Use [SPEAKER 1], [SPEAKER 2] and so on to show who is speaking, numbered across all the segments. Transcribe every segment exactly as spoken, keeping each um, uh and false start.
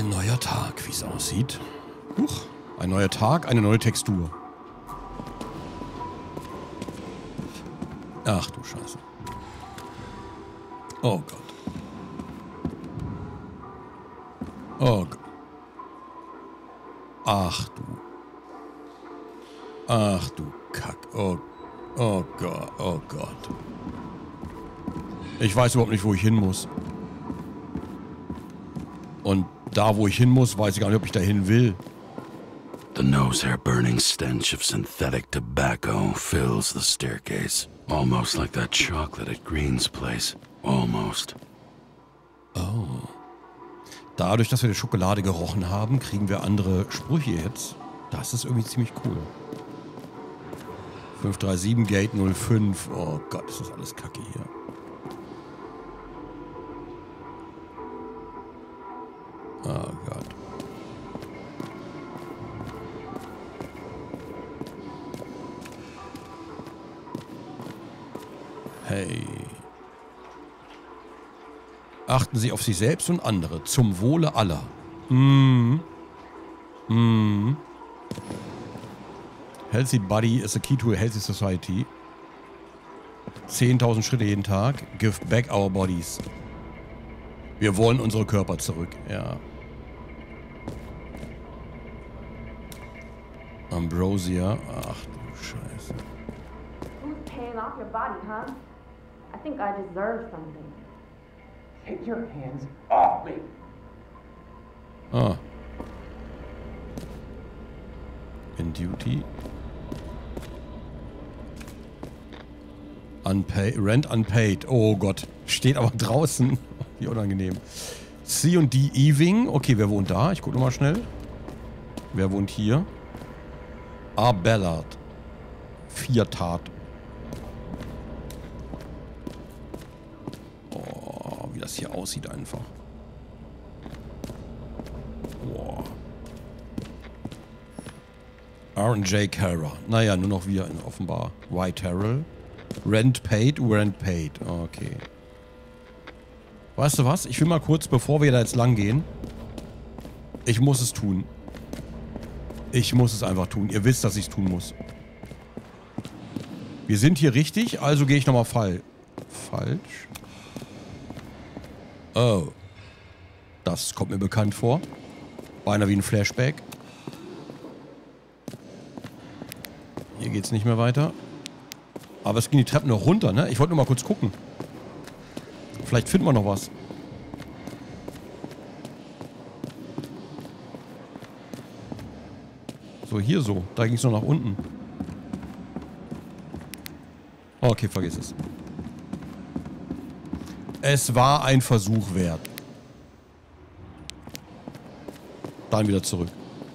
[SPEAKER 1] Ein neuer Tag, wie es aussieht. Huch, ein neuer Tag, eine neue Textur. Ach du Scheiße. Oh Gott. Oh Gott. Ach du. Ach du Kack. Oh, oh Gott, oh Gott. Ich weiß überhaupt nicht, wo ich hin muss. Und da, wo ich hin muss, weiß ich gar nicht, ob ich dahin will.
[SPEAKER 2] The nose-hair-burning stench of synthetic tobacco fills the staircase. Almost like that chocolate at Green's place. Almost.
[SPEAKER 1] Oh. Dadurch, dass wir die Schokolade gerochen haben, kriegen wir andere Sprüche jetzt. Das ist irgendwie ziemlich cool. fünf drei sieben Gate null fünf. Oh Gott, ist das alles kacke hier. Oh Gott. Hey. Achten Sie auf sich selbst und andere. Zum Wohle aller. Mm. Mm. Healthy body is a key to a healthy society. zehntausend Schritte jeden Tag. Give back our bodies. Wir wollen unsere Körper zurück. Ja. Ambrosia. Ach du Scheiße.
[SPEAKER 3] Who's paying off your body, huh? I think I deserve something.
[SPEAKER 4] Take your hands off me.
[SPEAKER 1] Ah. In duty. Unpaid. Rent unpaid. Oh Gott. Steht aber draußen. Wie unangenehm. C und D Ewing. Okay, wer wohnt da? Ich gucke nochmal schnell. Wer wohnt hier? A. Ballard. Vier Tat. Oh, wie das hier aussieht einfach. Boah. R und J. Kara. Naja, nur noch wir offenbar. White Harrell. Rent paid, rent paid. Okay. Weißt du was? Ich will mal kurz, bevor wir da jetzt lang gehen. Ich muss es tun. Ich muss es einfach tun. Ihr wisst, dass ich es tun muss. Wir sind hier richtig, also gehe ich nochmal fall. Falsch. Oh. Das kommt mir bekannt vor. Beinahe wie ein Flashback. Hier geht's nicht mehr weiter. Aber es ging die Treppen noch runter, ne? Ich wollte nur mal kurz gucken. Vielleicht finden wir noch was. So, hier so. Da ging es noch nach unten. Okay, vergiss es. Es war ein Versuch wert. Dann wieder zurück.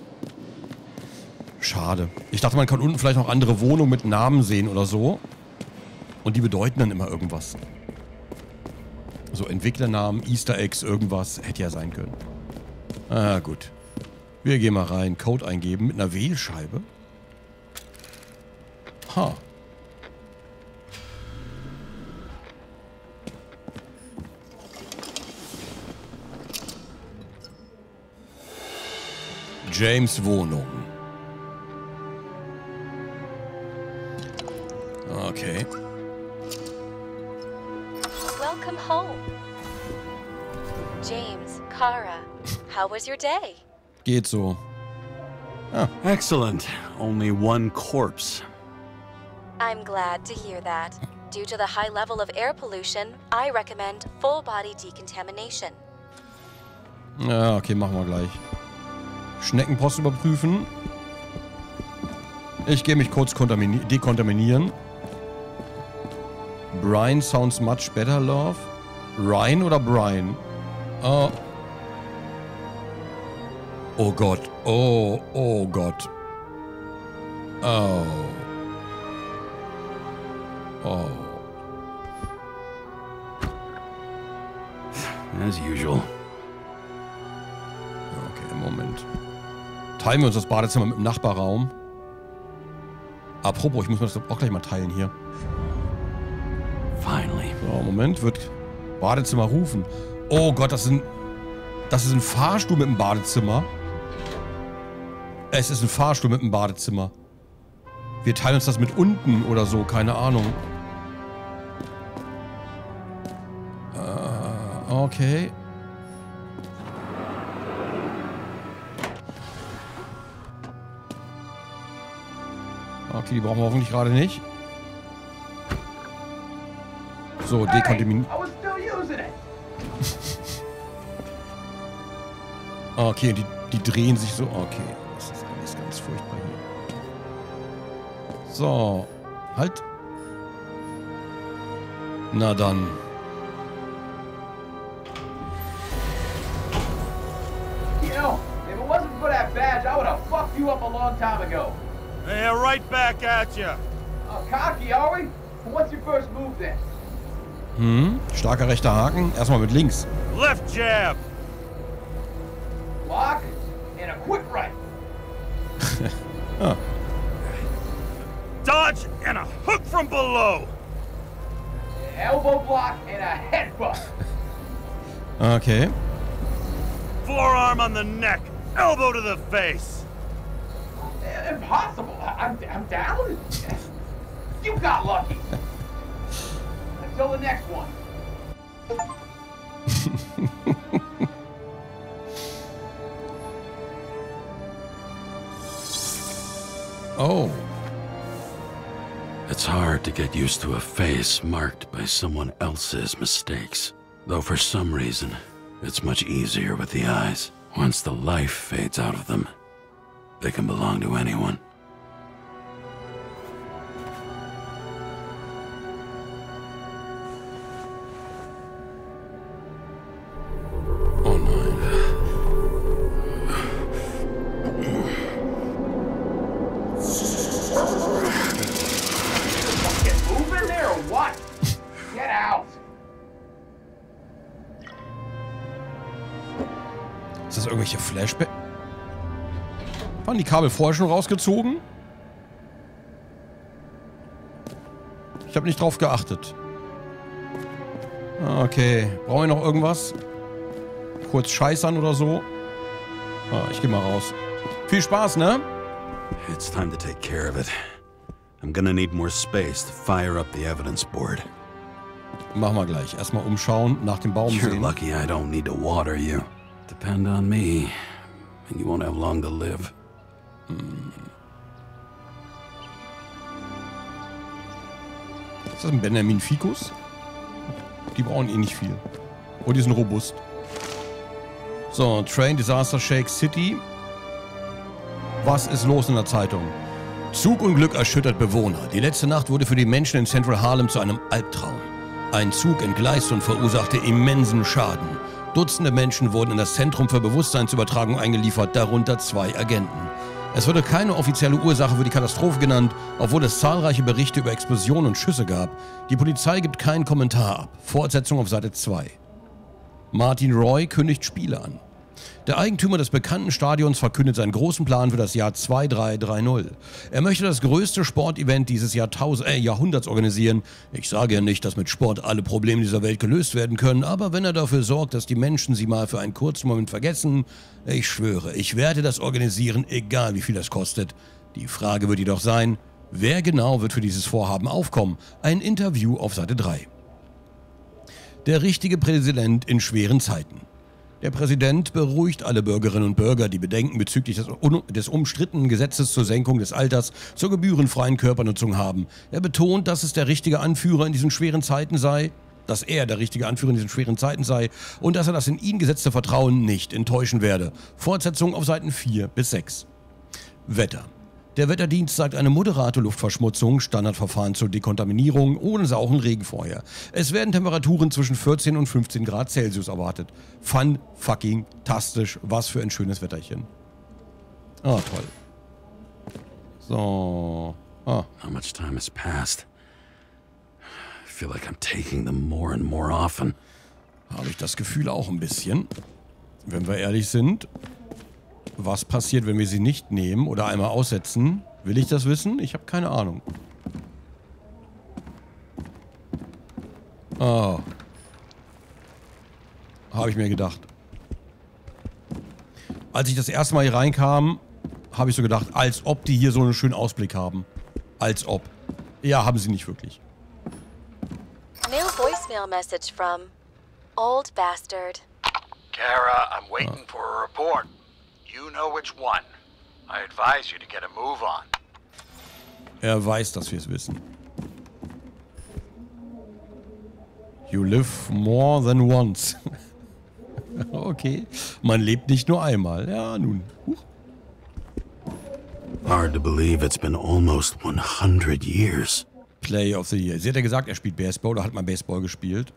[SPEAKER 1] Schade. Ich dachte, man kann unten vielleicht noch andere Wohnungen mit Namen sehen oder so. Und die bedeuten dann immer irgendwas. So Entwicklernamen, Easter Eggs, irgendwas. Hätte ja sein können. Ah, gut. Wir gehen mal rein. Code eingeben mit einer Wählscheibe. Ha. James' Wohnung. Okay.
[SPEAKER 5] Welcome home. James, Kara, how was your day?
[SPEAKER 1] Geht so. Ah.
[SPEAKER 2] Excellent. Only one corpse.
[SPEAKER 5] I'm glad to hear that. Due to the high level of air pollution, I recommend full body decontamination.
[SPEAKER 1] Ja, okay, machen wir gleich. Schneckenpost überprüfen. Ich gehe mich kurz dekontaminieren. Brian sounds much better, love. Ryan oder Brian? Oh. Oh Gott. Oh, oh Gott. Oh. Oh.
[SPEAKER 2] As usual.
[SPEAKER 1] Okay, Moment. Teilen wir uns das Badezimmer mit dem Nachbarraum. Apropos, ich muss mir das auch gleich mal teilen hier.
[SPEAKER 2] Finally.
[SPEAKER 1] So, Moment, wird Badezimmer rufen. Oh Gott, das sind... Das ist ein Fahrstuhl mit einem Badezimmer. Es ist ein Fahrstuhl mit einem Badezimmer. Wir teilen uns das mit unten oder so, keine Ahnung. Äh, okay. Okay, die brauchen wir hoffentlich gerade nicht. So, dekontaminieren. Okay, die, die drehen sich so. Okay, das ist alles ganz furchtbar hier. So, halt. Na dann.
[SPEAKER 4] You know, if it wasn't for that badge, I would have fucked you up a long time ago.
[SPEAKER 6] Yeah, right back at you.
[SPEAKER 4] Oh, cocky, are we? What's your first move then?
[SPEAKER 1] Hm, starker rechter Haken. Erstmal mit links.
[SPEAKER 6] Left jab.
[SPEAKER 4] Block and a quick right.
[SPEAKER 1] Ah.
[SPEAKER 6] Dodge and a hook from below.
[SPEAKER 4] Elbow block and a headbutt.
[SPEAKER 1] Okay.
[SPEAKER 6] Forearm on the neck. Elbow to the face.
[SPEAKER 4] Impossible. I'm, I'm down. You got lucky. Until the next one.
[SPEAKER 1] Oh.
[SPEAKER 2] It's hard to get used to a face marked by someone else's mistakes. Though for some reason, it's much easier with the eyes. Once the life fades out of them, they can belong to anyone.
[SPEAKER 1] Oh nein.
[SPEAKER 4] Get moving there or what? Get out.
[SPEAKER 1] Ist das irgendwelche Flashback? Waren die Kabel vorher schon rausgezogen? Ich habe nicht drauf geachtet. Okay. Brauchen wir noch irgendwas? Kurz scheißern oder so? Ah, ich geh mal raus. Viel Spaß, ne?
[SPEAKER 2] It's time to take care of it. I'm gonna need more space to fire up the evidence board.
[SPEAKER 1] Machen wir gleich. Erstmal umschauen, nach dem Baum
[SPEAKER 2] You're
[SPEAKER 1] sehen.
[SPEAKER 2] lucky I don't need to water you. Depend on me, and you won't have long to live.
[SPEAKER 1] Hm. Ist das ein Benjamin Ficus? Die brauchen eh nicht viel. Oh, die sind robust. So, Train Disaster Shake City. Was ist los in der Zeitung? Zugunglück erschüttert Bewohner. Die letzte Nacht wurde für die Menschen in Central Harlem zu einem Albtraum. Ein Zug entgleiste und verursachte immensen Schaden. Dutzende Menschen wurden in das Zentrum für Bewusstseinsübertragung eingeliefert, darunter zwei Agenten. Es wurde keine offizielle Ursache für die Katastrophe genannt, obwohl es zahlreiche Berichte über Explosionen und Schüsse gab. Die Polizei gibt keinen Kommentar ab. Fortsetzung auf Seite zwei. Martin Roy kündigt Spiele an. Der Eigentümer des bekannten Stadions verkündet seinen großen Plan für das Jahr zwei drei drei null. Er möchte das größte Sportevent dieses Jahrtausend, äh, Jahrhunderts organisieren. Ich sage ja nicht, dass mit Sport alle Probleme dieser Welt gelöst werden können, aber wenn er dafür sorgt, dass die Menschen sie mal für einen kurzen Moment vergessen, ich schwöre, ich werde das organisieren, egal wie viel das kostet. Die Frage wird jedoch sein, wer genau wird für dieses Vorhaben aufkommen? Ein Interview auf Seite drei. Der richtige Präsident in schweren Zeiten. Der Präsident beruhigt alle Bürgerinnen und Bürger, die Bedenken bezüglich des, des umstrittenen Gesetzes zur Senkung des Alters zur gebührenfreien Körpernutzung haben. Er betont, dass es der richtige Anführer in diesen schweren Zeiten sei, dass er der richtige Anführer in diesen schweren Zeiten sei und dass er das in ihn gesetzte Vertrauen nicht enttäuschen werde. Fortsetzung auf Seiten vier bis sechs. Wetter. Der Wetterdienst sagt eine moderate Luftverschmutzung, Standardverfahren zur Dekontaminierung ohne sauren Regen vorher. Es werden Temperaturen zwischen vierzehn und fünfzehn Grad Celsius erwartet. Fun fucking tastisch. Was für ein schönes Wetterchen. Ah, toll. So. Ah.
[SPEAKER 2] How much time has passed? I feel like I'm taking them more and more often.
[SPEAKER 1] Habe ich das Gefühl auch ein bisschen. Wenn wir ehrlich sind. Was passiert, wenn wir sie nicht nehmen oder einmal aussetzen? Will ich das wissen? Ich habe keine Ahnung. Oh. Habe ich mir gedacht. Als ich das erste Mal hier reinkam, habe ich so gedacht, als ob die hier so einen schönen Ausblick haben. Als ob. Ja, haben sie nicht wirklich.
[SPEAKER 5] New voicemail message from Old Bastard.
[SPEAKER 7] Kara, I'm waiting for a report. You know which one. I advise you to get a move on.
[SPEAKER 1] Er weiß, dass wir es wissen. You live more than once. Okay. Man lebt nicht nur einmal. Ja, nun. Huch.
[SPEAKER 2] Hard to believe it's been almost one hundred years.
[SPEAKER 1] Play of the Year. Sie hat ja gesagt, er spielt Baseball oder hat mal Baseball gespielt.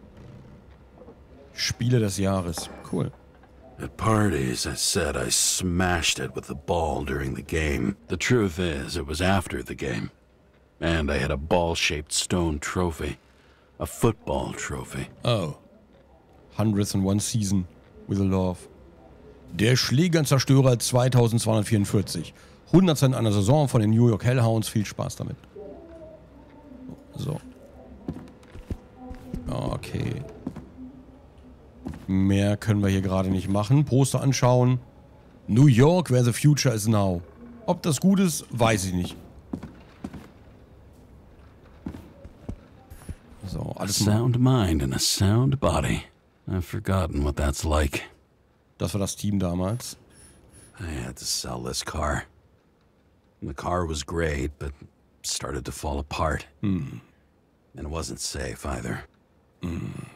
[SPEAKER 1] Spiele des Jahres. Cool.
[SPEAKER 2] At parties, I said I smashed it with the ball during the game. The truth is, it was after the game. And I had a ball-shaped stone trophy. A football trophy.
[SPEAKER 1] Oh. hundredth and one Season with a Love. Der Schlägerzerstörer zweitausendzweihundertvierundvierzig. hundert in einer Saison von den New York Hellhounds. Viel Spaß damit. So. Okay. Mehr können wir hier gerade nicht machen. Poster anschauen. New York, where the future is now. Ob das gut ist, weiß ich nicht. So,
[SPEAKER 2] A
[SPEAKER 1] alles mal.
[SPEAKER 2] sound mind and a sound body. I've forgotten what that's like.
[SPEAKER 1] Das war das Team damals.
[SPEAKER 2] I had to sell this car. The car was great, but started to fall apart.
[SPEAKER 1] Hm.
[SPEAKER 2] And it wasn't safe either.
[SPEAKER 1] Hm.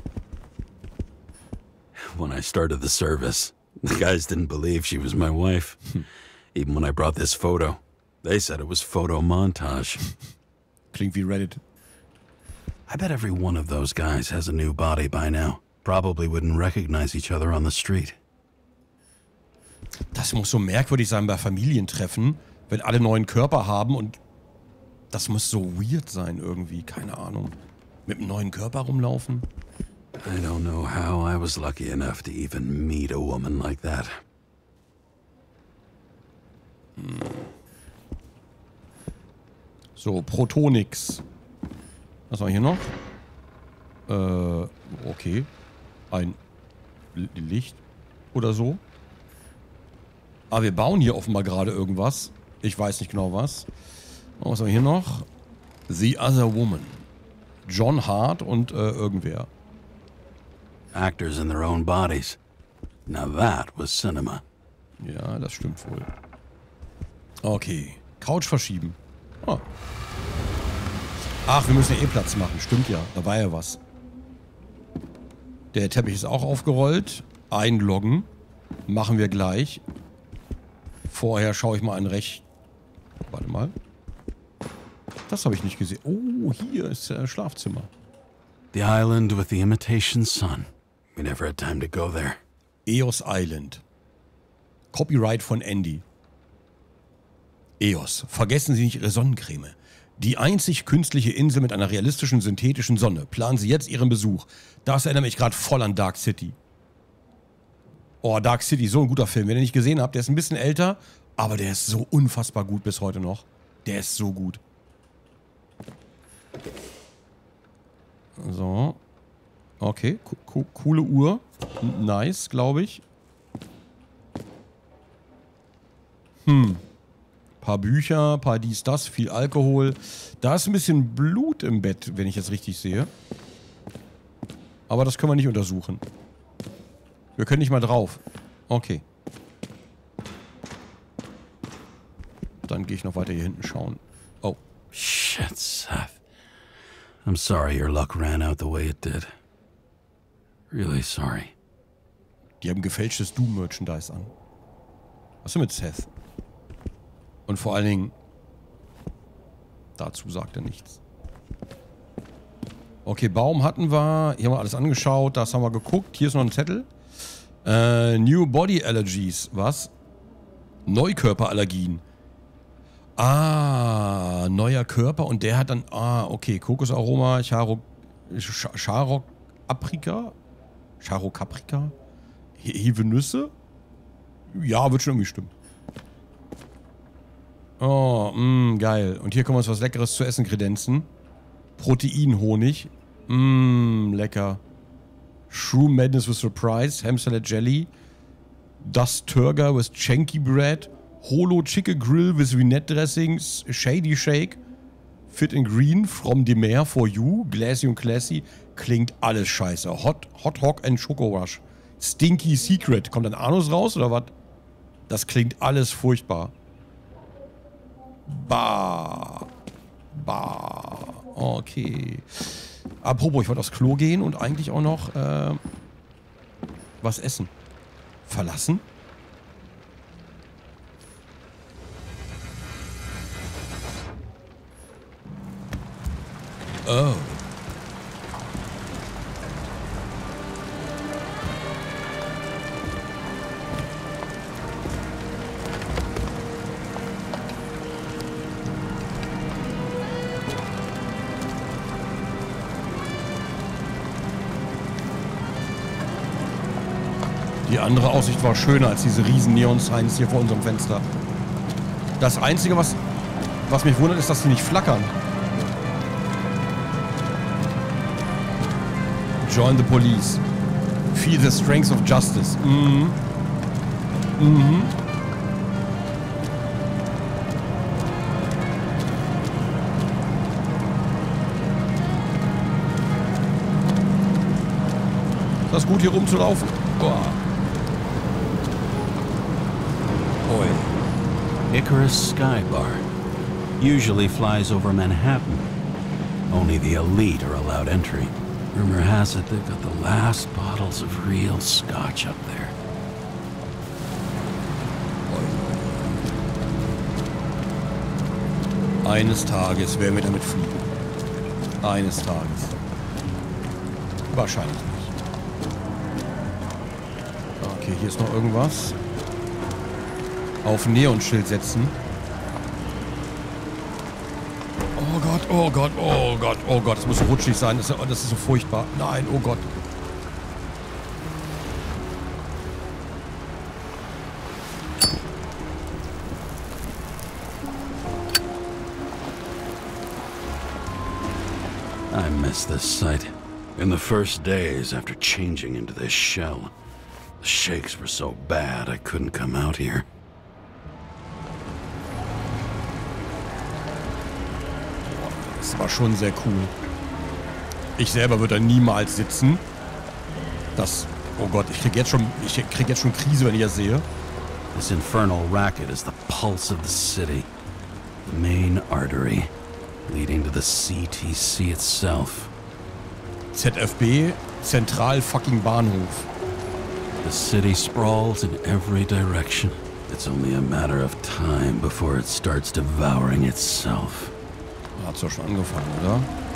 [SPEAKER 2] When I started the service, the guys didn't believe she was my wife. Even when I brought this photo, they said it was photo montage.
[SPEAKER 1] Klingt wie Reddit.
[SPEAKER 2] I bet every one of those guys has a new body by now. Probably wouldn't recognize each other on the street.
[SPEAKER 1] Das muss so merkwürdig sein bei Familientreffen, wenn alle neuen Körper haben und das muss so weird sein irgendwie, keine Ahnung. Mit einem neuen Körper rumlaufen.
[SPEAKER 2] I don't know how I was lucky enough to even meet a woman like that.
[SPEAKER 1] Hm. So, Protonix. Was haben wir hier noch? Äh, okay. Ein L- Licht oder so. Ah, wir bauen hier offenbar gerade irgendwas. Ich weiß nicht genau was. Was haben wir hier noch? The Other Woman. John Hart und äh, irgendwer.
[SPEAKER 2] Actors in their own bodies. Now that was cinema.
[SPEAKER 1] Ja, das stimmt wohl. Okay. Couch verschieben. Oh. Ach, wir müssen ja eh Platz machen. Stimmt ja. Da war ja was. Der Teppich ist auch aufgerollt. Einloggen. Machen wir gleich. Vorher schaue ich mal ein Recht. Warte mal. Das habe ich nicht gesehen. Oh, hier ist das Schlafzimmer.
[SPEAKER 2] The island with the imitation sun. We never had time to go there.
[SPEAKER 1] Eos Island. Copyright von Andy. Eos, vergessen Sie nicht Ihre Sonnencreme. Die einzig künstliche Insel mit einer realistischen synthetischen Sonne. Planen Sie jetzt Ihren Besuch. Das erinnert mich gerade voll an Dark City. Oh, Dark City, so ein guter Film. Wenn ihr nicht gesehen habt, der ist ein bisschen älter, aber der ist so unfassbar gut bis heute noch. Der ist so gut. So. Okay, co co coole Uhr. Nice, glaube ich. Hm. Paar Bücher, paar dies, das, viel Alkohol. Da ist ein bisschen Blut im Bett, wenn ich jetzt richtig sehe. Aber das können wir nicht untersuchen. Wir können nicht mal drauf. Okay. Dann gehe ich noch weiter hier hinten schauen. Oh.
[SPEAKER 2] Shit, Seth. I'm sorry your luck ran out the way it did. Really sorry.
[SPEAKER 1] Die haben gefälschtes Doom-Merchandise an. Was ist denn mit Seth? Und vor allen Dingen, dazu sagt er nichts. Okay, Baum hatten wir. Hier haben wir alles angeschaut. Das haben wir geguckt. Hier ist noch ein Zettel. Äh, New Body Allergies. Was? Neukörperallergien. Ah, neuer Körper. Und der hat dann, ah, okay, Kokosaroma, Charo, Charo Aprika? Charo Caprica? Hewe Nüsse? Ja, wird schon irgendwie stimmen. Oh, mh, geil. Und hier können wir uns was Leckeres zu essen kredenzen. Proteinhonig. Mh, lecker. Shroom Madness with Surprise. Ham Salad Jelly. Dust Turger with Chenky Bread. Holo Chicken Grill with Vinette Dressings. Shady Shake. Fit and Green. From the Mare for You. Glassy und Classy. Klingt alles scheiße. Hot, Hot Hog and Choco Rush. Stinky Secret. Kommt ein Anus raus oder was? Das klingt alles furchtbar. Bah. Bah. Okay. Apropos, ich wollte aufs Klo gehen und eigentlich auch noch äh, was essen. Verlassen? Oh. Die andere Aussicht war schöner als diese riesen Neon-Signs hier vor unserem Fenster. Das Einzige, was, was mich wundert, ist, dass sie nicht flackern. Join the police. Feel the strength of justice. Mhm. Mhm. Ist das gut, hier rumzulaufen? Boah.
[SPEAKER 2] Icarus Sky Bar. Usually flies over Manhattan. Only the elite are allowed entry. Rumor has it they've got the last bottles of real scotch up there.
[SPEAKER 1] Eines Tages werden wir damit fliegen. Eines Tages. Wahrscheinlich nicht. Okay, hier ist noch irgendwas. Auf Neonschild setzen. Oh Gott, oh Gott, oh Gott, oh Gott. Das muss so rutschig sein. Das ist, das ist so furchtbar. Nein, oh Gott.
[SPEAKER 2] I miss this sight. In the first days after changing into this shell, the shakes were so bad I couldn't come out here.
[SPEAKER 1] Das war schon sehr cool. Ich selber würde da niemals sitzen. Das... Oh Gott, ich krieg jetzt schon... Ich krieg jetzt schon Krise, wenn ich das sehe.
[SPEAKER 2] This infernal racket is the pulse of the city. The main artery, leading to the C T C itself.
[SPEAKER 1] Z F B, Zentral fucking Bahnhof.
[SPEAKER 2] The city sprawls in every direction. It's only a matter of time before it starts devouring itself.
[SPEAKER 1] Hat's doch schon angefangen, oder?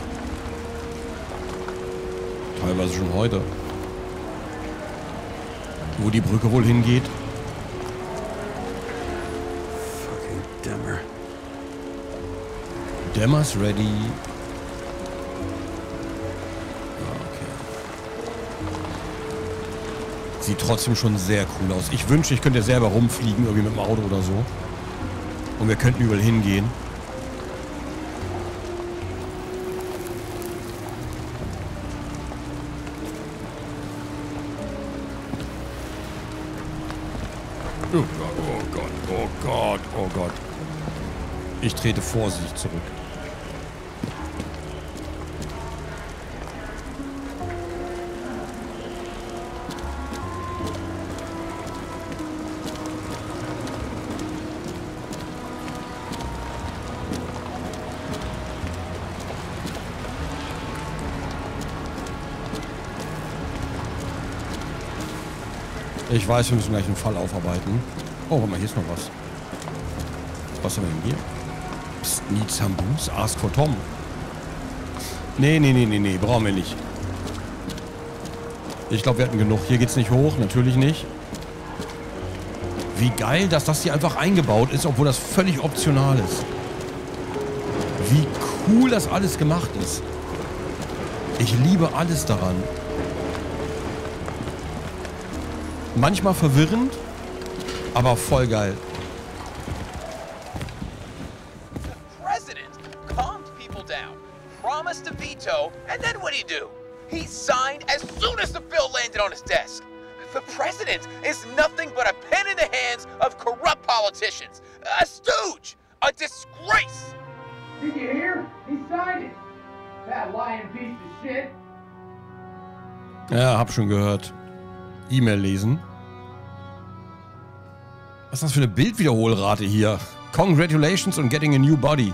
[SPEAKER 1] Teilweise schon heute. Wo die Brücke wohl hingeht?
[SPEAKER 2] Fucking Dimmer.
[SPEAKER 1] Dimmer's ready. Okay. Sieht trotzdem schon sehr cool aus. Ich wünschte, ich könnte selber rumfliegen, irgendwie mit dem Auto oder so. Und wir könnten überall hingehen. Oh Gott, oh Gott, oh Gott, oh Gott. Ich trete vorsichtig zurück. Ich weiß, wir müssen gleich einen Fall aufarbeiten. Oh, warte mal, hier ist noch was. Was haben wir denn hier? Psst, need some booze? Ask for Tom. Nee, nee, nee, nee, nee, brauchen wir nicht. Ich glaube, wir hatten genug. Hier geht's nicht hoch, natürlich nicht. Wie geil, dass das hier einfach eingebaut ist, obwohl das völlig optional ist. Wie cool das alles gemacht ist. Ich liebe alles daran. Manchmal verwirrend, aber voll geil.
[SPEAKER 4] The president calmed people down, promised to veto, and then what'd he do? He signed as soon as the bill landed on his desk. The president is nothing but a pen in the hands of corrupt politicians. A stooge! A disgrace!
[SPEAKER 8] Did you hear? He signed it. That lying piece of shit.
[SPEAKER 1] Ja, hab schon gehört. E-Mail lesen. Was ist das für eine Bildwiederholrate hier? Congratulations on getting a new body.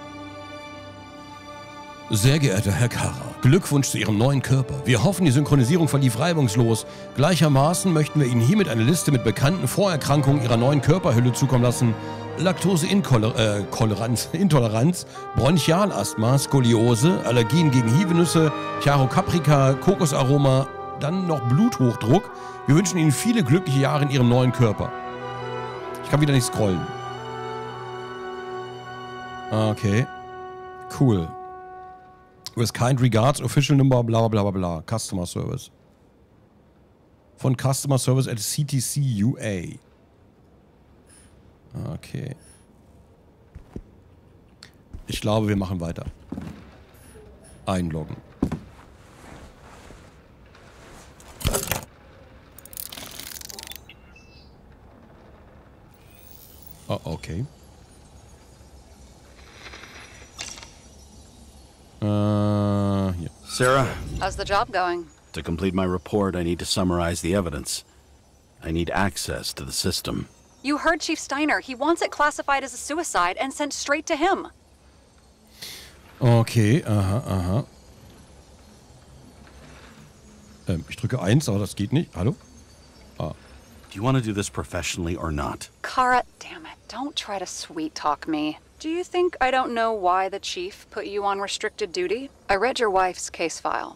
[SPEAKER 1] Sehr geehrter Herr Kara, Glückwunsch zu Ihrem neuen Körper. Wir hoffen, die Synchronisierung verlief reibungslos. Gleichermaßen möchten wir Ihnen hiermit eine Liste mit bekannten Vorerkrankungen Ihrer neuen Körperhülle zukommen lassen. Laktoseintoleranz, äh, Intoleranz, Bronchialasthma, Skoliose, Allergien gegen Hivenüsse, Chiarocaprica, Kokosaroma, dann noch Bluthochdruck. Wir wünschen Ihnen viele glückliche Jahre in Ihrem neuen Körper. Ich kann wieder nicht scrollen. Okay. Cool. With kind regards, official number, bla bla bla bla. Customer Service. Von Customer Service at C T C U A. Okay. Ich glaube, wir machen weiter. Einloggen. Oh, okay. Uh, here.
[SPEAKER 2] Sarah?
[SPEAKER 9] How's the job going?
[SPEAKER 2] To complete my report, I need to summarize the evidence. I need access to the system.
[SPEAKER 9] You heard Chief Steiner. He wants it classified as a suicide and sent straight to him.
[SPEAKER 1] Okay, aha, aha. Ähm, ich drücke eins, aber das geht nicht. Hallo? Ah.
[SPEAKER 2] Do you want to do this professionally or not?
[SPEAKER 9] Kara, damn it. Don't try to sweet talk me. Do you think I don't know why the chief put you on restricted duty? I read your wife's case file.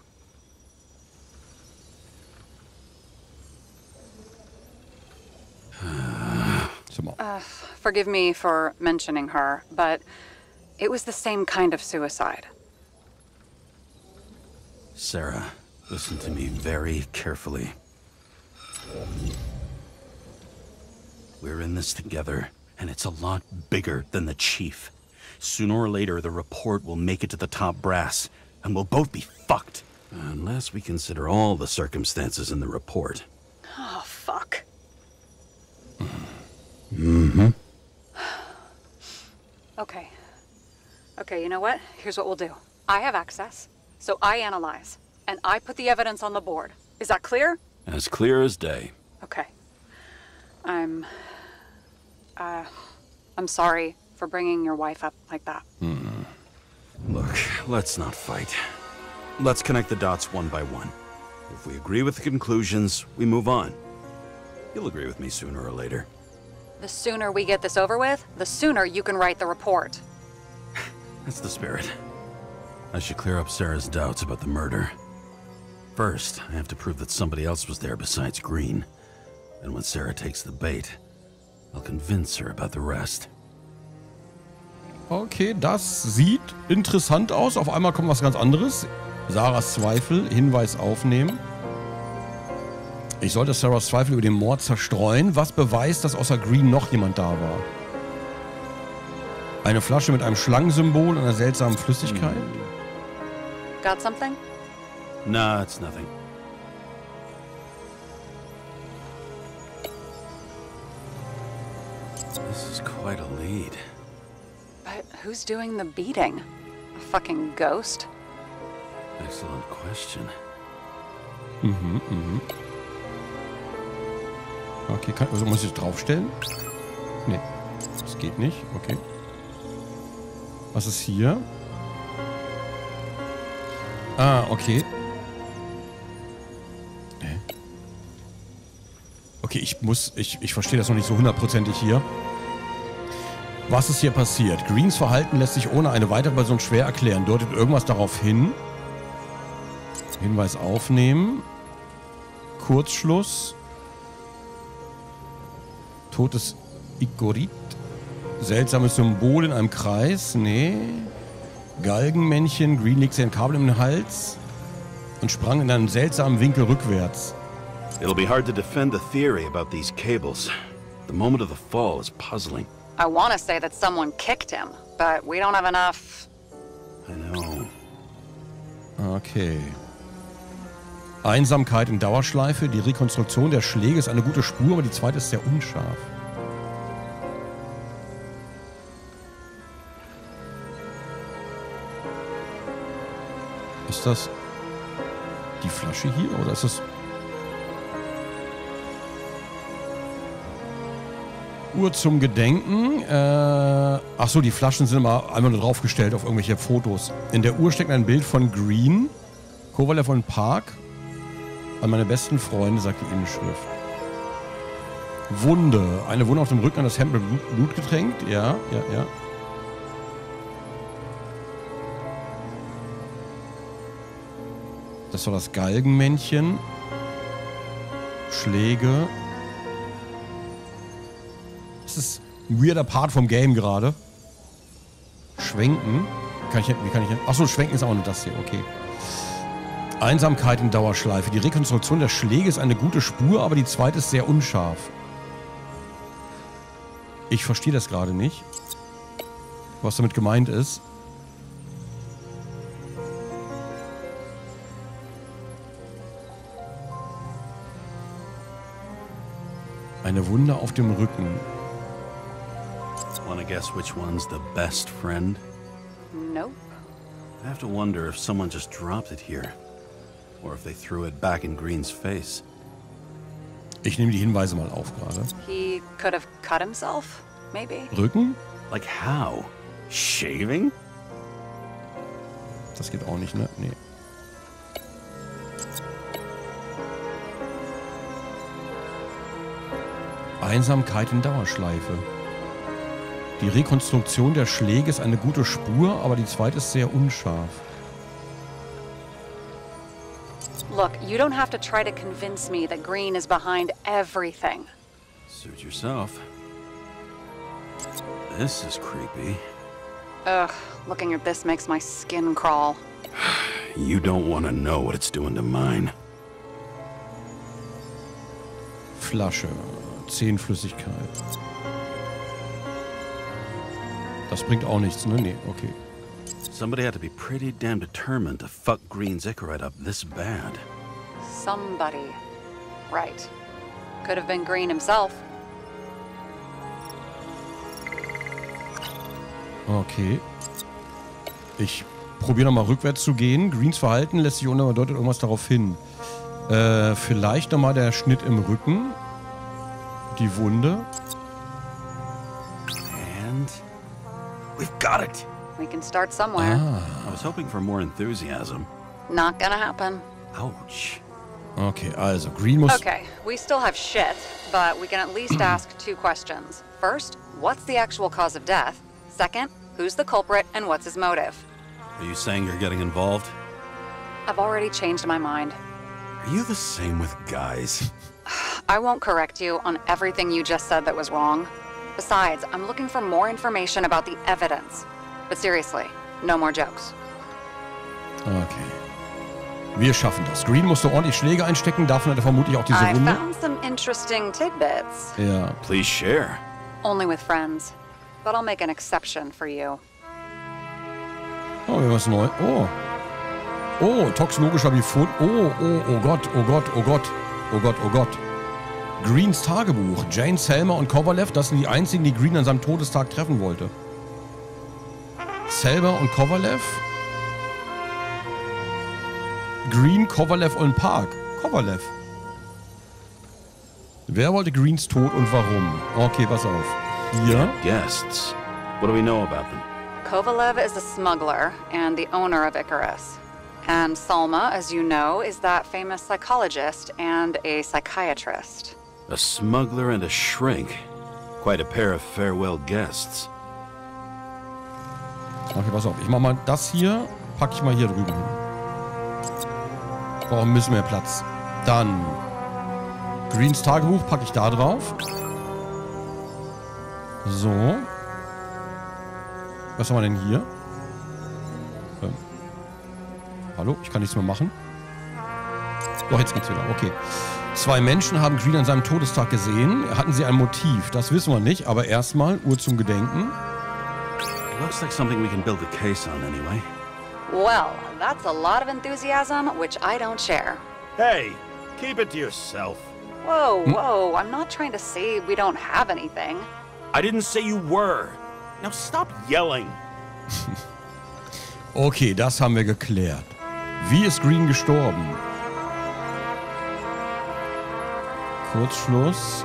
[SPEAKER 9] uh, forgive me for mentioning her, but it was the same kind of suicide.
[SPEAKER 2] Sarah, listen to me very carefully. We're in this together. And it's a lot bigger than the chief. Sooner or later, the report will make it to the top brass, and we'll both be fucked. Unless we consider all the circumstances in the report.
[SPEAKER 9] Oh, fuck.
[SPEAKER 2] Mm-hmm.
[SPEAKER 9] Okay. Okay, you know what? Here's what we'll do. I have access, so I analyze, and I put the evidence on the board. Is that clear?
[SPEAKER 2] As clear as day.
[SPEAKER 9] Okay. I'm... Uh, I'm sorry for bringing your wife up like that.
[SPEAKER 2] Mm. Look, let's not fight. Let's connect the dots one by one. If we agree with the conclusions, we move on. You'll agree with me sooner or later.
[SPEAKER 9] The sooner we get this over with, the sooner you can write the report.
[SPEAKER 2] That's the spirit. I should clear up Sarah's doubts about the murder. First, I have to prove that somebody else was there besides Green. And when Sarah takes the bait, I'll convince her about the rest.
[SPEAKER 1] Okay, das sieht interessant aus. Auf einmal kommt was ganz anderes. Sarahs Zweifel, Hinweis aufnehmen. Ich sollte Sarahs Zweifel über den Mord zerstreuen. Was beweist, dass außer Green noch jemand da war? Eine Flasche mit einem Schlangensymbol und einer seltsamen Flüssigkeit?
[SPEAKER 9] Got something?
[SPEAKER 2] Nah, it's nothing. This is quite a lead.
[SPEAKER 9] But who's doing the beating? A fucking ghost?
[SPEAKER 2] Excellent question.
[SPEAKER 1] Mhm, mhm. Okay, kann, also muss ich draufstellen? Nee, das geht nicht. Okay. Was ist hier? Ah, okay. Okay, ich muss, ich, ich verstehe das noch nicht so hundertprozentig hier. Was ist hier passiert? Greens Verhalten lässt sich ohne eine weitere Person schwer erklären. Deutet irgendwas darauf hin? Hinweis aufnehmen. Kurzschluss. Totes Ikorit. Seltsames Symbol in einem Kreis. Nee. Galgenmännchen. Green legt sich ein Kabel um den Hals und sprang in einem seltsamen Winkel rückwärts.
[SPEAKER 2] It'll be hard to defend the theory about these cables. The moment of the fall is puzzling.
[SPEAKER 9] I want to say that someone kicked him, but we don't have enough.
[SPEAKER 2] I know.
[SPEAKER 1] Okay. Einsamkeit in Dauerschleife. Die Rekonstruktion der Schläge ist eine gute Spur, aber die zweite ist sehr unscharf. Ist das die Flasche hier oder ist das... Uhr zum Gedenken. Äh, Achso, die Flaschen sind immer einmal nur draufgestellt auf irgendwelche Fotos. In der Uhr steckt ein Bild von Green, Kovalev und Park. An meine besten Freunde, sagt die Innenschrift. Wunde. Eine Wunde auf dem Rücken an das Hemd mit Blut, Blut getränkt. Ja, ja, ja. Das war das Galgenmännchen. Schläge. Das ist ein weirder Part vom Game gerade. Schwenken. Kann ich, wie kann ich... Achso, Schwenken ist auch nur das hier. Okay. Einsamkeit in Dauerschleife. Die Rekonstruktion der Schläge ist eine gute Spur, aber die zweite ist sehr unscharf. Ich verstehe das gerade nicht. Was damit gemeint ist. Eine Wunde auf dem Rücken.
[SPEAKER 2] Wanna guess which one's the best friend?
[SPEAKER 9] Nope.
[SPEAKER 2] I have to wonder if someone just dropped it here. Or if they threw it back in Green's face.
[SPEAKER 1] Ich nehme die Hinweise mal auf gerade.
[SPEAKER 9] He could have cut himself, maybe.
[SPEAKER 1] Rücken?
[SPEAKER 2] Like how? Shaving?
[SPEAKER 1] Das geht auch nicht, ne? Nee. Einsamkeit in Dauerschleife. Die Rekonstruktion der Schläge ist eine gute Spur, aber die zweite ist sehr unscharf.
[SPEAKER 9] Look, you don't have to try to convince me that Green is behind everything.
[SPEAKER 2] Suit yourself. This is creepy.
[SPEAKER 9] Ugh, looking at this makes my skin crawl.
[SPEAKER 2] You don't want to know what it's doing to mine.
[SPEAKER 1] Flasche. Zehenflüssigkeit. Das bringt auch nichts, ne? Nee, okay.
[SPEAKER 2] Somebody had to be pretty damn determined to fuck Green's Icarite up this bad.
[SPEAKER 9] Somebody. Right. Could have been Green himself.
[SPEAKER 1] Okay. Ich probiere nochmal rückwärts zu gehen. Greens Verhalten lässt sich unbedeutet irgendwas darauf hin. Äh, vielleicht nochmal der Schnitt im Rücken. Die Wunde.
[SPEAKER 2] And we've got it.
[SPEAKER 9] We can start somewhere.
[SPEAKER 1] Ah.
[SPEAKER 2] I was hoping for more enthusiasm.
[SPEAKER 9] Not gonna happen.
[SPEAKER 2] Ouch.
[SPEAKER 1] Okay, also Green muss...
[SPEAKER 9] Okay, we still have shit, but we can at least ask two questions. First, what's the actual cause of death? Second, who's the culprit and what's his motive?
[SPEAKER 2] Are you saying you're getting involved?
[SPEAKER 9] I've already changed my mind.
[SPEAKER 2] Are you the same with guys?
[SPEAKER 9] I won't correct you on everything you just said that was wrong. Besides, I'm looking for more information about the evidence. But seriously, no more jokes.
[SPEAKER 1] Okay. Wir schaffen das. Green musste ordentlich Schläge einstecken, davon hat er vermutlich auch diese
[SPEAKER 9] I
[SPEAKER 1] Wunde.
[SPEAKER 9] found some interesting tidbits.
[SPEAKER 1] Ja.
[SPEAKER 2] Please share.
[SPEAKER 9] Only with friends. But I'll make an exception for you.
[SPEAKER 1] Oh, wir haben was Neues. Oh. Oh, toxologischer Befund. Oh, oh, oh Gott, oh Gott, oh Gott. Oh Gott, oh Gott. Greens Tagebuch. Jane, Selma und Kovalev, das sind die einzigen, die Green an seinem Todestag treffen wollte. Selma und Kovalev. Green, Kovalev und Park. Kovalev. Wer wollte Greens Tod und warum? Okay, pass auf. Hier.
[SPEAKER 2] Guests. What do we know about them?
[SPEAKER 9] Kovalev is a smuggler and the owner of Icarus. And Salma, as you know, is that famous psychologist and a psychiatrist.
[SPEAKER 2] A smuggler and a shrink. Quite a pair of farewell guests.
[SPEAKER 1] Okay, pass auf. Ich mach mal das hier, packe ich mal hier drüben hin. Brauchen ein bisschen mehr Platz. Dann Greens Tagebuch packe ich da drauf. So. Was haben wir denn hier? Ähm. Hallo? Ich kann nichts mehr machen. Doch, jetzt geht's wieder. Okay. Zwei Menschen haben Green an seinem Todestag gesehen. Hatten sie ein Motiv? Das wissen wir nicht. Aber erstmal Uhr zum Gedenken.
[SPEAKER 2] Looks like something we can build a case on anyway.
[SPEAKER 9] Well, that's a lot of enthusiasm, which I don't share.
[SPEAKER 6] Hey, keep it to yourself.
[SPEAKER 9] Whoa, whoa, I'm not trying to say we don't have anything.
[SPEAKER 6] I didn't say you were. Now stop yelling.
[SPEAKER 1] Okay, das haben wir geklärt. Wie ist Green gestorben? Kurzschluss.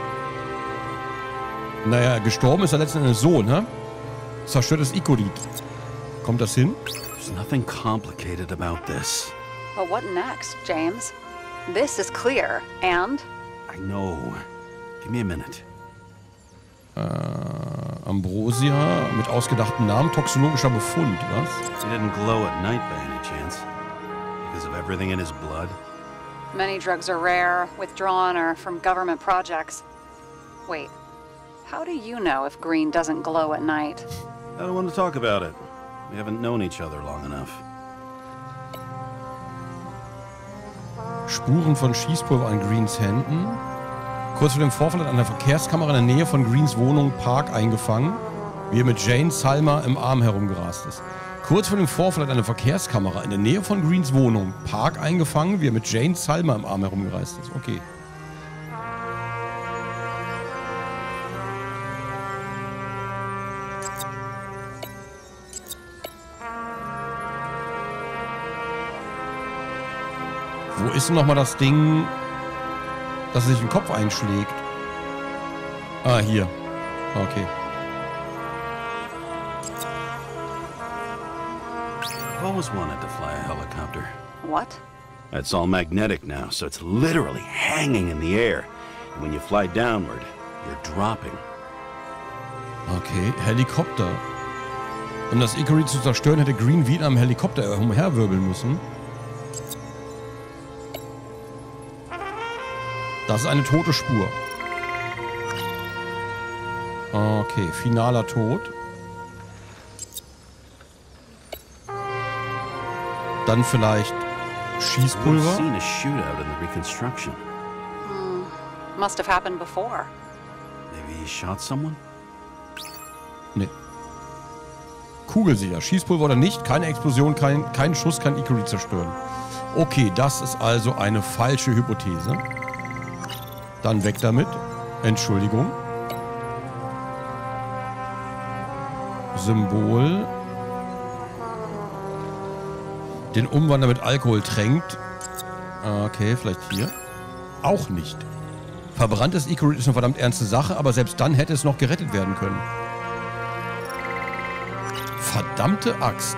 [SPEAKER 1] Naja, gestorben ist er letzten Endes so, ne? Zerstörtes Ikorit. Kommt das hin?
[SPEAKER 2] There's nothing complicated about this.
[SPEAKER 9] But what next, James? This is clear, and?
[SPEAKER 2] I know. Give me a minute.
[SPEAKER 1] Äh, Ambrosia mit ausgedachten Namen, toxologischer Befund, was?
[SPEAKER 2] He didn't glow at night by any chance? Because of everything in his blood?
[SPEAKER 9] Many drugs are rare, withdrawn, or from government projects. Wait, how do you know if Green doesn't glow at night?
[SPEAKER 2] I don't want to talk about it. We haven't known each other long enough.
[SPEAKER 1] Spuren von Schießpulver an Greens Händen. Kurz vor dem Vorfall hat eine Verkehrskamera in der Nähe von Greens Wohnung Park eingefangen, wie er mit Jane Salma im Arm herumgerast ist. Kurz vor dem Vorfall hat eine Verkehrskamera in der Nähe von Greens Wohnung Park eingefangen, wie er mit Jane Salma im Arm herumgereist ist. Okay. Wo ist denn nochmal das Ding, dass er sich den Kopf einschlägt? Ah, hier. Okay.
[SPEAKER 2] I've always wanted to fly a helicopter.
[SPEAKER 9] What?
[SPEAKER 2] It's all magnetic now, so it's literally hanging in the air. And when you fly downward, you're dropping.
[SPEAKER 1] Okay, Helikopter. Um das Ikorit zu zerstören, hätte Green wie in einem Helikopter umherwirbeln müssen. Das ist eine tote Spur. Okay, finaler Tod. Dann vielleicht Schießpulver.
[SPEAKER 2] I've seen a shootout in the reconstruction.
[SPEAKER 9] Hmm, must have happened before.
[SPEAKER 2] Maybe he shot someone?
[SPEAKER 1] Nee. Kugelsicher. Schießpulver oder nicht. Keine Explosion, kein, kein Schuss kann Ikorit zerstören. Okay, das ist also eine falsche Hypothese. Dann weg damit. Entschuldigung. Symbol. Den Umwandler mit Alkohol tränkt. Okay, vielleicht hier. Auch nicht. Verbranntes Ikorit ist eine verdammt ernste Sache, aber selbst dann hätte es noch gerettet werden können. Verdammte Axt.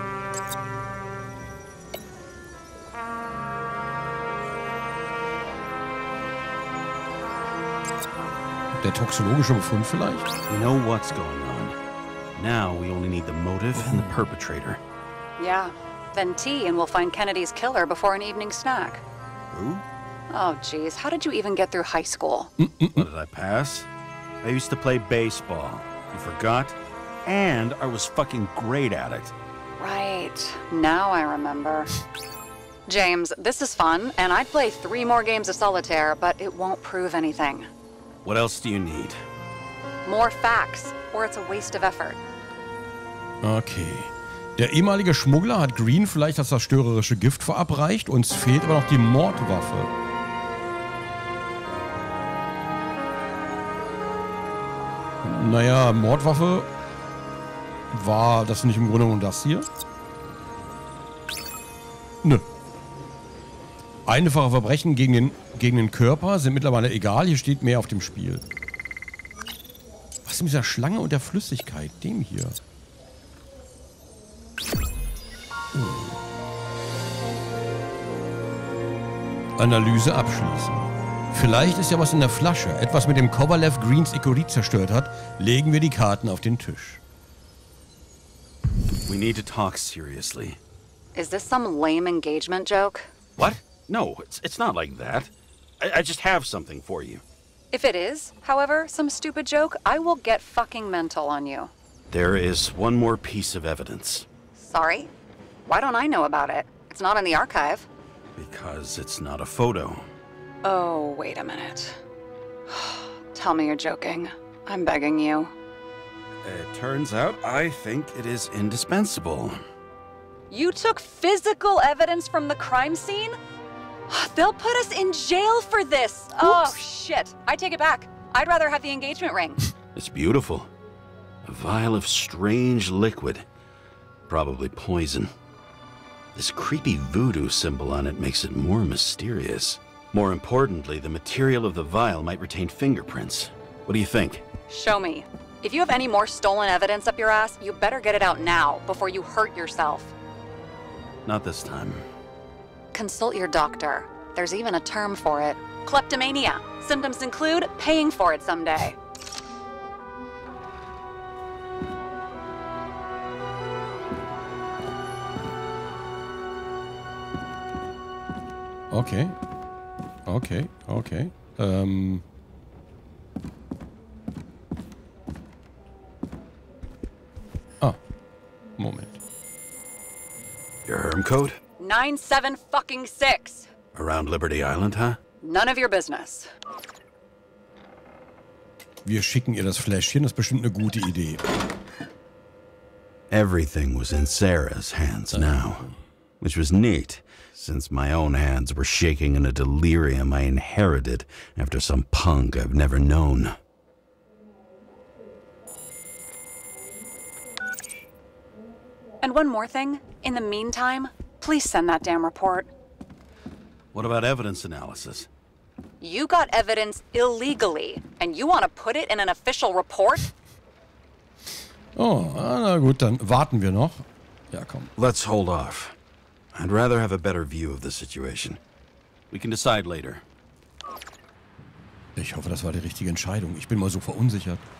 [SPEAKER 1] Der toxologische Befund vielleicht?
[SPEAKER 2] We know what's going on. Now we only need the motive and the perpetrator.
[SPEAKER 9] Yeah, then tea and we'll find Kennedy's killer before an evening snack.
[SPEAKER 2] Who?
[SPEAKER 9] Oh, geez, how did you even get through high school?
[SPEAKER 2] What, did I pass? I used to play baseball. You forgot? And I was fucking great at it.
[SPEAKER 9] Right, now I remember. James, this is fun, and I'd play three more games of solitaire, but it won't prove anything.
[SPEAKER 2] What else do you need?
[SPEAKER 9] More facts, or it's a waste of effort.
[SPEAKER 1] Okay. Der ehemalige Schmuggler hat Green vielleicht das zerstörerische Gift verabreicht, uns fehlt aber noch die Mordwaffe. Naja, Mordwaffe war das nicht im Grunde genommen das hier? Nö. Einfache Verbrechen gegen den, gegen den Körper sind mittlerweile egal. Hier steht mehr auf dem Spiel. Was ist mit dieser Schlange und der Flüssigkeit? Dem hier. Oh. Analyse abschließen. Vielleicht ist ja was in der Flasche. Etwas, mit dem Kovalev Greens Ikorit zerstört hat. Legen wir die Karten auf den Tisch.
[SPEAKER 2] We need to talk seriously.
[SPEAKER 9] Is this some lame engagement joke?
[SPEAKER 2] What? No, it's, it's not like that. I, I just have something for you.
[SPEAKER 9] If it is, however, some stupid joke, I will get fucking mental on you.
[SPEAKER 2] There is one more piece of evidence.
[SPEAKER 9] Sorry? Why don't I know about it? It's not in the archive.
[SPEAKER 2] Because it's not a photo.
[SPEAKER 9] Oh, wait a minute. Tell me you're joking. I'm begging you.
[SPEAKER 2] It turns out I think it is indispensable.
[SPEAKER 9] You took physical evidence from the crime scene? They'll put us in jail for this. Oops. Oh, shit. I take it back. I'd rather have the engagement ring.
[SPEAKER 2] It's beautiful. A vial of strange liquid. Probably poison. This creepy voodoo symbol on it makes it more mysterious. More importantly, the material of the vial might retain fingerprints. What do you think?
[SPEAKER 9] Show me. If you have any more stolen evidence up your ass, you better get it out now, before you hurt yourself.
[SPEAKER 2] Not this time.
[SPEAKER 9] Consult your doctor. There's even a term for it. Kleptomania. Symptoms include paying for it someday.
[SPEAKER 1] Okay. Okay, okay. Ähm... Ah, Moment.
[SPEAKER 2] Your Herm code?
[SPEAKER 9] nine seven fucking six.
[SPEAKER 2] Around Liberty Island, huh?
[SPEAKER 9] None of your business.
[SPEAKER 1] Wir schicken ihr das Fläschchen, das ist bestimmt eine gute Idee.
[SPEAKER 2] Everything was in Sarah's hands now, which was neat, since my own hands were shaking in a delirium I inherited after some punk I've never known.
[SPEAKER 9] And one more thing. In the meantime, please send that damn report.
[SPEAKER 2] What about evidence analysis?
[SPEAKER 9] You got evidence illegally, and you want to put it in an official report?
[SPEAKER 1] Oh, na gut, dann warten wir noch. Ja, komm.
[SPEAKER 2] Let's hold off. I'd rather have a better view of the situation. We can decide later.
[SPEAKER 1] Ich hoffe, das war die richtige Entscheidung. Ich bin mal so verunsichert.